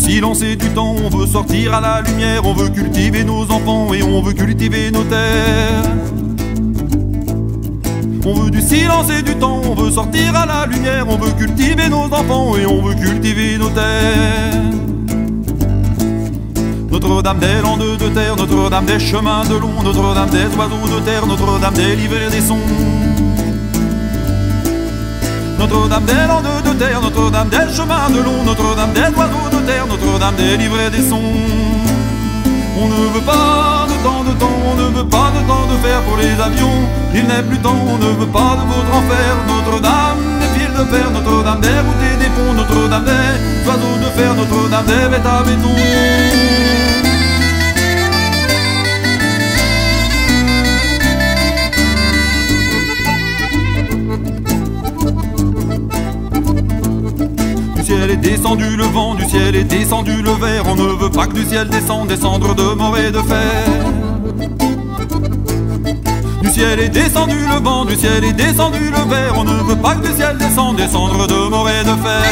silence et du temps, on veut sortir à la lumière, on veut cultiver nos enfants et on veut cultiver nos terres. On veut du silence et du temps, on veut sortir à la lumière, on veut cultiver nos enfants et on veut cultiver nos terres. Notre-Dame des landes de terre, Notre-Dame des chemins de long, Notre-Dame des oiseaux de terre, Notre-Dame des livres et des sons. Notre-Dame des landes de terre, Notre-Dame des chemins de long, Notre-Dame des oiseaux de terre, Notre-Dame des livres et des sons. On ne veut pas de temps, on ne veut pas de temps de fer pour les avions. Il n'est plus temps, on ne veut pas de votre enfer. Notre-Dame des fils de fer, Notre-Dame des routes et des ponts, Notre-Dame des oiseaux de fer, Notre-Dame des bêtes à béton. Du ciel est descendu le vent, du ciel est descendu le verre. On ne veut pas que du ciel descende, descendre de mort et de fer. Du ciel est descendu le vent, du ciel est descendu le verre. On ne veut pas que du ciel descende, descendre de mort et de fer.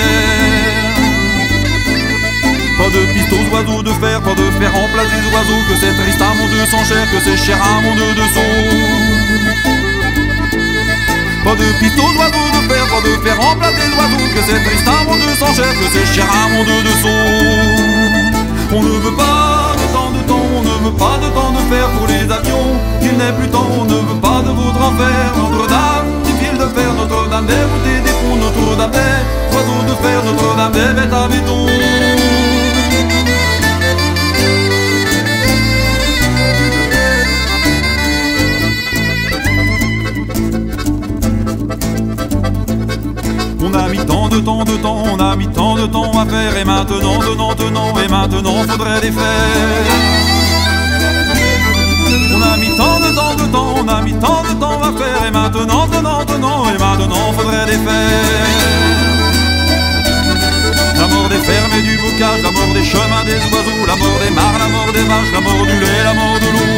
Pas de piste aux oiseaux de fer, pas de fer en place des oiseaux. Que c'est triste à mon Dieu sans chair, que c'est cher à mon Dieu de saut. Pas de piste aux oiseaux de fer, pas de fer en place des oiseaux. Que c'est triste à mon Dieu sans chair, que c'est cher à mon Dieu de saut. On ne veut pas de temps, on ne veut pas de temps de fer pour les avions. Il n'est plus temps, on ne veut pas de votre enfer. Notre-Dame des fils de fer, Notre-Dame des routes et des ponts, Notre-Dame des oiseaux de fer, Notre-Dame des bêtes à béton. On a mis tant de temps, on a mis tant de temps à faire. Et maintenant, et maintenant faudrait les faire. On a mis tant de temps, on a mis tant de temps à faire. Et maintenant, et maintenant faudrait les faire. La mort des fermes et du bocage, la mort des chemins des oiseaux, la mort des mares, la mort des vaches, la mort du lait, la mort de l'eau.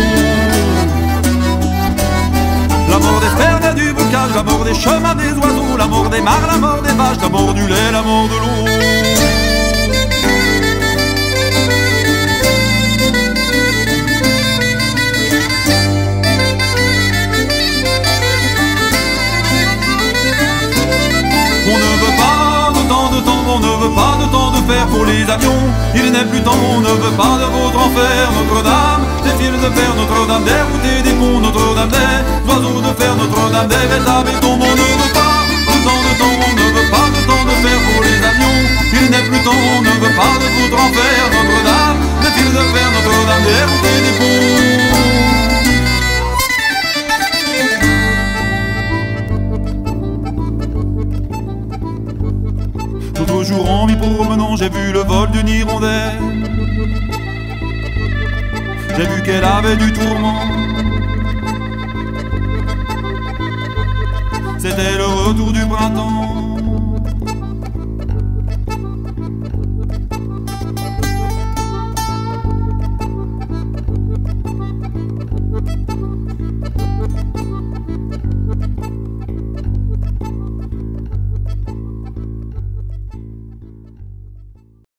La mort des fermes et du bocage, la mort des chemins des oiseaux, la mort des mares, la mort des vaches, la mort du lait, la mort de l'eau. On ne veut pas de temps, on ne veut pas de temps de fer pour les avions. Il n'est plus temps, on ne veut pas de votre enfer. Notre-Dame des fils de fer, Notre-Dame des routes et des ponts, Notre-Dame des oiseaux de fer, Notre-Dame des bêtes à béton. On ne veut pas de temps, on ne veut pas de temps de fer pour les avions. Il n'est plus temps, on ne veut pas de votre enfer. Notre-Dame des fils de fer, Notre-Dame des routes et des ponts. L'autre jour en m'y promenant, j'ai vu le vol d'une hirondelle. J'ai vu qu'elle avait du tourment. C'était le retour du printemps.